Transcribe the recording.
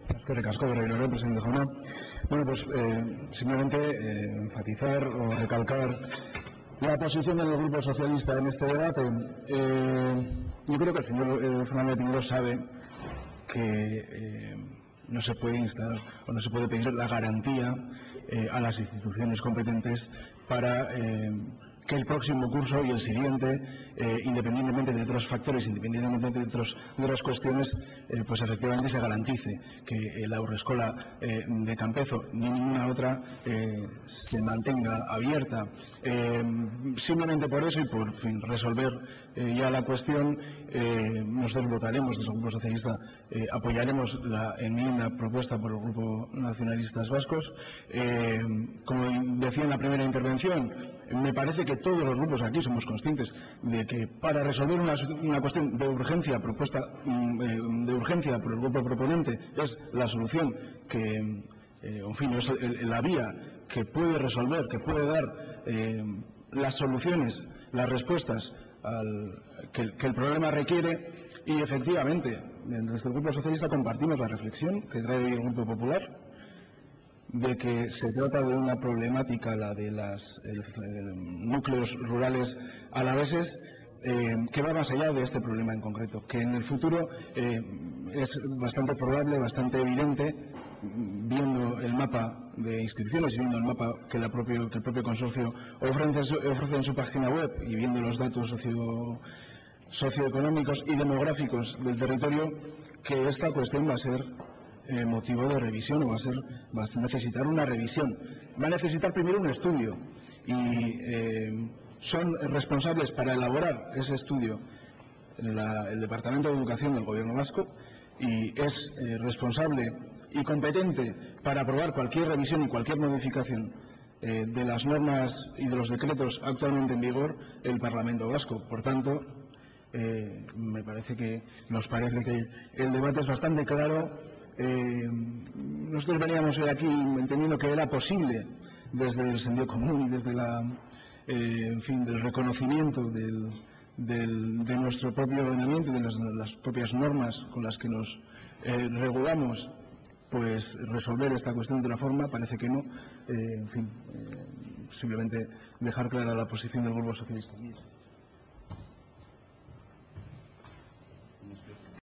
Eskerrik asko berriro, presidente jauna. Bueno, pues simplemente enfatizar o recalcar la posición del Grupo Socialista en este debate. Yo creo que el señor Fernández Piñero sabe que no se puede instar o no se puede pedir la garantía a las instituciones competentes para que el próximo curso y el siguiente, independientemente de otros factores, independientemente de otras cuestiones, pues efectivamente se garantice que la Haurreskolak de Campezo ni ninguna otra se mantenga abierta. Simplemente por eso y por resolver ya la cuestión, nosotros votaremos desde el Grupo Socialista, apoyaremos la enmienda propuesta por el Grupo Nacionalistas Vascos. Como decía en la primera intervención, me parece que todos los grupos aquí somos conscientes de que para resolver una cuestión de urgencia propuesta de urgencia por el grupo proponente es la solución que, en fin, es la vía que puede resolver, que puede dar las soluciones, las respuestas que el problema requiere. Y efectivamente, desde el Grupo Socialista compartimos la reflexión que trae hoy el Grupo Popular, de que se trata de una problemática, la de los núcleos rurales alaveses, que va más allá de este problema en concreto, que en el futuro es bastante probable, bastante evidente, viendo el mapa de inscripciones y viendo el mapa que el propio consorcio ofrece en su página web y viendo los datos socioeconómicos y demográficos del territorio, que esta cuestión va a ser motivo de revisión o va a necesitar una revisión. Va a necesitar primero un estudio y son responsables para elaborar ese estudio el Departamento de Educación del Gobierno Vasco, y es responsable y competente para aprobar cualquier revisión y cualquier modificación de las normas y de los decretos actualmente en vigor el Parlamento Vasco. Por tanto, nos parece que el debate es bastante claro. Nosotros veníamos hoy aquí entendiendo que era posible, desde el sentido común y desde del reconocimiento de nuestro propio ordenamiento y de las propias normas con las que nos regulamos, pues resolver esta cuestión de una forma. Parece que no. Simplemente dejar clara la posición del Grupo Socialista.